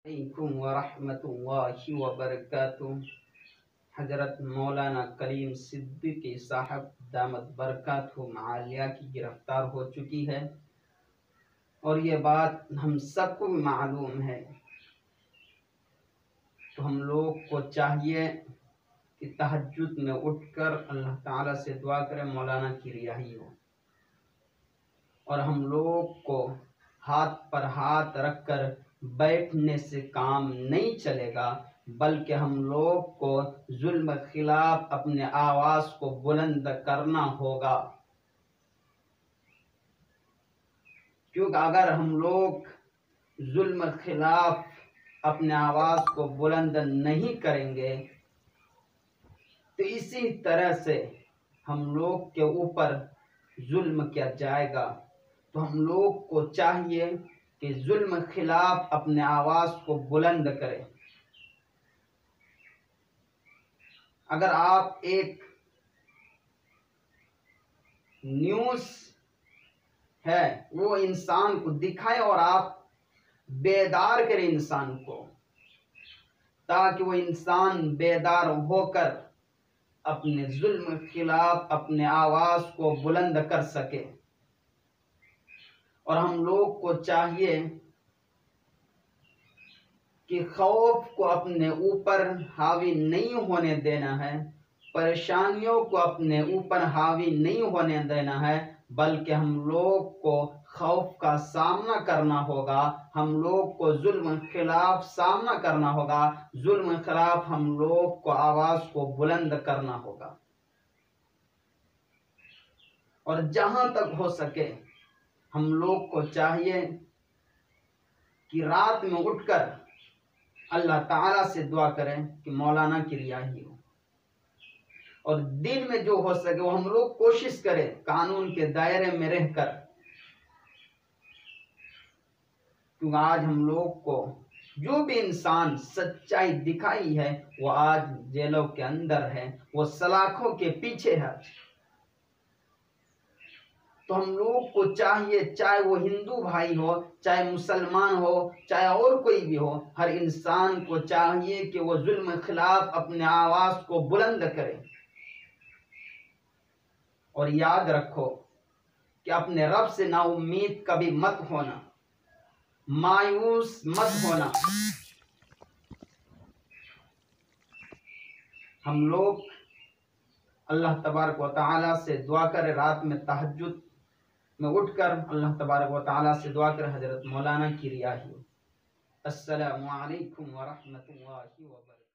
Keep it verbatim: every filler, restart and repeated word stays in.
علیکم ورحمۃ اللہ وبرکاتہ۔ حضرت مولانا کلیم صدیقی صاحب دامت برکاتہم عالیہ کی گرفتار ہو چکی ہے، اور یہ بات ہم سب کو معلوم ہے۔ تو ہم لوگ کو چاہیے کہ تہجد میں اٹھ کر اللہ تعالیٰ سے دعا کریں مولانا کی رہائی ہو، اور ہم لوگ کو ہاتھ پر ہاتھ رکھ کر بیٹھنے سے کام نہیں چلے گا، بلکہ ہم لوگ کو ظلم کے خلاف اپنے آواز کو بلند کرنا ہوگا، کیونکہ اگر ہم لوگ ظلم کے خلاف اپنے آواز کو بلند نہیں کریں گے تو اسی طرح سے ہم لوگ کے اوپر ظلم کیا جائے گا۔ تو ہم لوگ کو چاہیے کہ ظلم کے خلاف اپنے آواز کو بلند کریں۔ اگر آپ ایک نیوز ہے وہ انسان کو دکھائے اور آپ بیدار کریں انسان کو، تاکہ وہ انسان بیدار ہو کر اپنے ظلم کے خلاف اپنے آواز کو بلند کر سکے۔ اور ہم لوگ کو چاہیے کہ خوف کو اپنے اوپر حاوی نہیں ہونے دینا ہے، پریشانیوں کو اپنے اوپر حاوی نہیں ہونے دینا ہے، بلکہ ہم لوگ کو خوف کا سامنا کرنا ہوگا، ہم لوگ کو ظلم کے خلاف سامنا کرنا ہوگا، ظلم کے خلاف ہم لوگ کو آواز کو بلند کرنا ہوگا۔ اور جہاں تک ہو سکے ہم لوگ کو چاہیے کہ رات میں اٹھ کر اللہ تعالیٰ سے دعا کریں کہ مولانا کی رہائی ہو، اور دن میں جو ہو سکے وہ ہم لوگ کوشش کریں قانون کے دائرے میں رہ کر، کیونکہ آج ہم لوگ کو جو بھی انسان سچائی دکھائی ہے وہ آج جیلوں کے اندر ہے، وہ سلاخوں کے پیچھے ہے۔ تو ہم لوگ کو چاہیے، چاہے وہ ہندو بھائی ہو، چاہے مسلمان ہو، چاہے اور کوئی بھی ہو، ہر انسان کو چاہیے کہ وہ ظلم کے خلاف اپنے آواز کو بلند کرے۔ اور یاد رکھو کہ اپنے رب سے نا امید کبھی مت ہونا، مایوس مت ہونا۔ ہم لوگ اللہ تبارک و تعالیٰ سے دعا کرے، رات میں تہجد میں اٹھ کر اللہ تبارک و تعالیٰ سے دعا کر حضرت مولانا کی رہائی ہو۔ السلام علیکم ورحمۃ اللہ وبرکاتہ۔